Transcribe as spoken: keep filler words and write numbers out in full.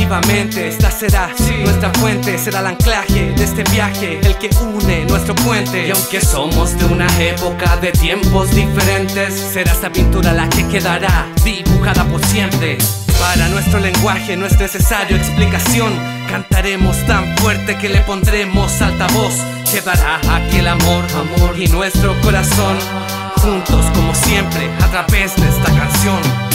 nuevamente. Esta será nuestra fuente, será el anclaje de este viaje, el que une nuestro puente. Y aunque somos de una época de tiempos diferentes, será esta pintura la que quedará dibujada por siempre. Para nuestro lenguaje no es necesario explicación, cantaremos tan fuerte que le pondremos altavoz. Quedará aquí el amor, amor y nuestro corazón, juntos como siempre a través de esta canción.